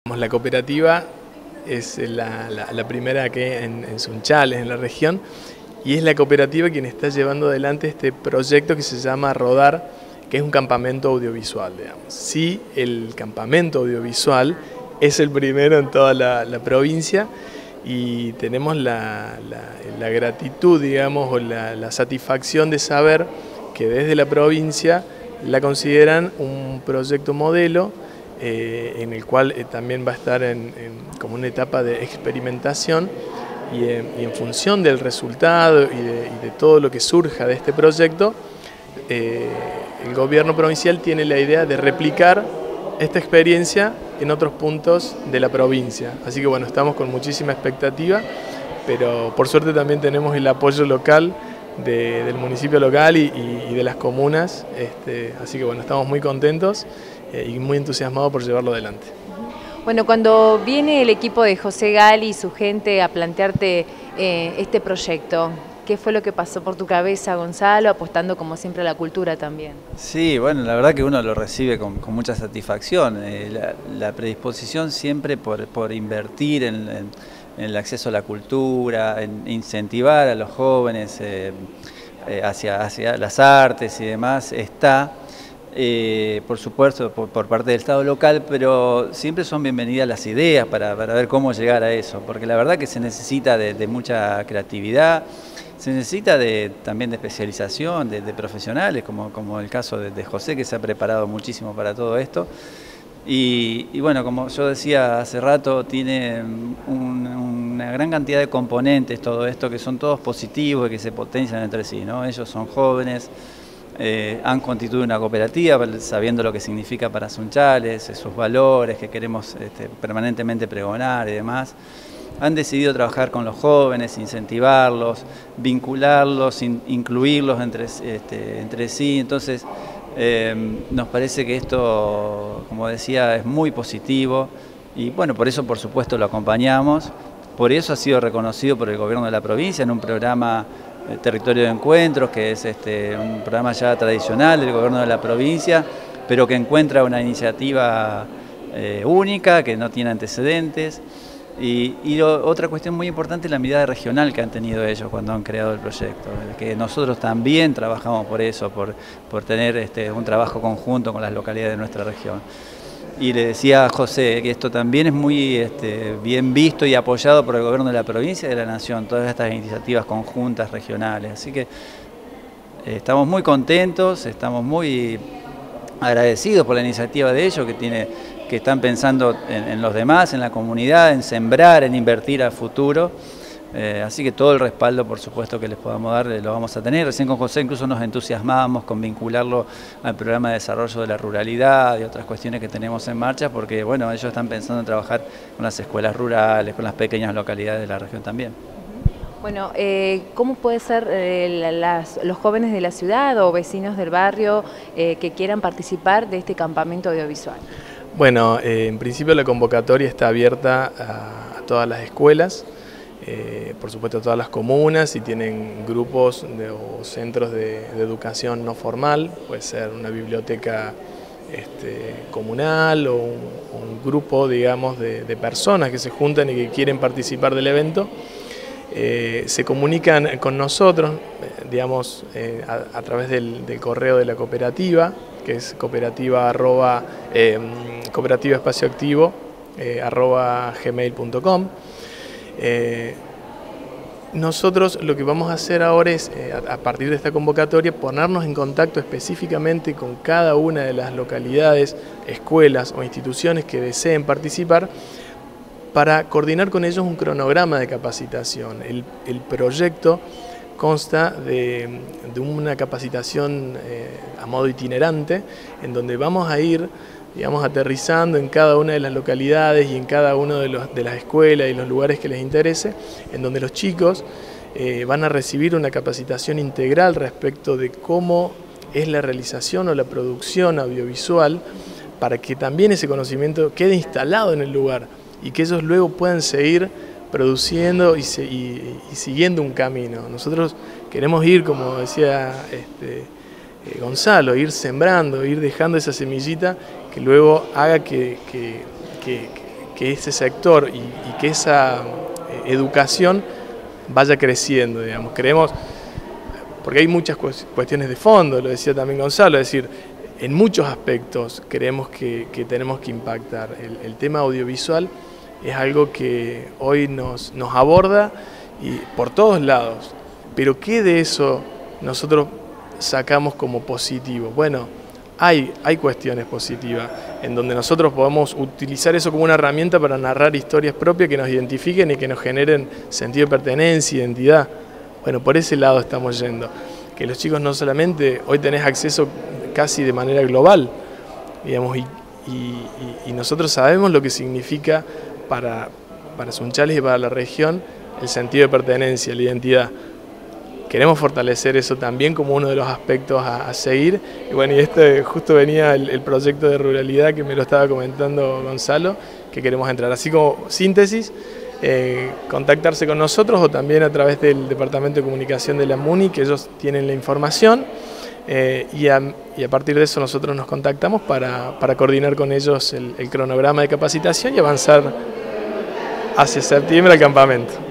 La cooperativa es la primera que en Sunchales, en la región, y es la cooperativa quien está llevando adelante este proyecto que se llama Rodar, que es un campamento audiovisual, digamos. Sí, el campamento audiovisual es el primero en toda la provincia y tenemos la gratitud, digamos, o la satisfacción de saber que desde la provincia la consideran un proyecto modelo en el cual también va a estar como una etapa de experimentación y en función del resultado y de todo lo que surja de este proyecto, el gobierno provincial tiene la idea de replicar esta experiencia en otros puntos de la provincia. Así que bueno, estamos con muchísima expectativa, pero por suerte también tenemos el apoyo local del municipio local y de las comunas, así que bueno, estamos muy contentos y muy entusiasmados por llevarlo adelante. Bueno, cuando viene el equipo de José Gali y su gente a plantearte este proyecto, ¿qué fue lo que pasó por tu cabeza, Gonzalo, apostando como siempre a la cultura también? Sí, bueno, la verdad que uno lo recibe con mucha satisfacción. La predisposición siempre por invertir en el acceso a la cultura, en incentivar a los jóvenes hacia las artes y demás, está. Por supuesto por parte del Estado local, pero siempre son bienvenidas las ideas para ver cómo llegar a eso, porque la verdad que se necesita de mucha creatividad, se necesita también de especialización, de profesionales, como el caso de José, que se ha preparado muchísimo para todo esto. Y bueno, como yo decía hace rato, tiene una gran cantidad de componentes todo esto, que son todos positivos y que se potencian entre sí, ¿no? Ellos son jóvenes. Han constituido una cooperativa sabiendo lo que significa para Sunchales, sus valores que queremos permanentemente pregonar y demás. Han decidido trabajar con los jóvenes, incentivarlos, vincularlos, incluirlos entre sí. Entonces, nos parece que esto, como decía, es muy positivo y bueno, por eso por supuesto lo acompañamos. Por eso ha sido reconocido por el gobierno de la provincia en un programa Territorio de Encuentros, que es un programa ya tradicional del gobierno de la provincia, pero que encuentra una iniciativa única, que no tiene antecedentes. Y otra cuestión muy importante es la mirada regional que han tenido ellos cuando han creado el proyecto, que nosotros también trabajamos por eso, por tener un trabajo conjunto con las localidades de nuestra región. Y le decía a José que esto también es muy bien visto y apoyado por el gobierno de la provincia y de la nación, todas estas iniciativas conjuntas regionales. Así que estamos muy contentos, estamos muy agradecidos por la iniciativa de ellos, que están pensando en los demás, en la comunidad, en sembrar, en invertir a futuro. Así que todo el respaldo, por supuesto, que les podamos dar, lo vamos a tener. Recién con José incluso nos entusiasmábamos con vincularlo al programa de desarrollo de la ruralidad y otras cuestiones que tenemos en marcha, porque bueno, ellos están pensando en trabajar con las escuelas rurales, con las pequeñas localidades de la región también. Bueno, ¿cómo puede ser los jóvenes de la ciudad o vecinos del barrio que quieran participar de este campamento audiovisual? Bueno, en principio la convocatoria está abierta a todas las escuelas, por supuesto a todas las comunas, si tienen grupos o centros de educación no formal, puede ser una biblioteca comunal o un grupo, digamos, de personas que se juntan y que quieren participar del evento. Se comunican con nosotros, digamos, a través del correo de la cooperativa, que es cooperativa espacioactivo @gmail.com. Nosotros lo que vamos a hacer ahora es, a partir de esta convocatoria, ponernos en contacto específicamente con cada una de las localidades, escuelas o instituciones que deseen participar, para coordinar con ellos un cronograma de capacitación. El proyecto consta de una capacitación a modo itinerante, en donde vamos a ir, digamos, aterrizando en cada una de las localidades y en cada una de las escuelas y los lugares que les interese, en donde los chicos van a recibir una capacitación integral respecto de cómo es la realización o la producción audiovisual, para que también ese conocimiento quede instalado en el lugar y que ellos luego puedan seguir produciendo y siguiendo un camino. Nosotros queremos ir, como decía Gonzalo, ir sembrando, ir dejando esa semillita que luego haga que que ese sector y que esa educación vaya creciendo, digamos. Creemos, porque hay muchas cuestiones de fondo, lo decía también Gonzalo, es decir, en muchos aspectos creemos que tenemos que impactar. El tema audiovisual es algo que hoy nos aborda y por todos lados, pero ¿qué de eso nosotros sacamos como positivo? Bueno, hay cuestiones positivas en donde nosotros podemos utilizar eso como una herramienta para narrar historias propias que nos identifiquen y que nos generen sentido de pertenencia, identidad. Bueno, por ese lado estamos yendo. Que los chicos no solamente, hoy tenés acceso casi de manera global, digamos, y nosotros sabemos lo que significa para Sunchales y para la región el sentido de pertenencia, la identidad. Queremos fortalecer eso también como uno de los aspectos a seguir. Y bueno, y justo venía el proyecto de ruralidad que me lo estaba comentando Gonzalo, que queremos entrar. Así como síntesis, contactarse con nosotros o también a través del Departamento de Comunicación de la MUNI, que ellos tienen la información. Y a partir de eso nosotros nos contactamos para coordinar con ellos el cronograma de capacitación y avanzar hacia septiembre al campamento.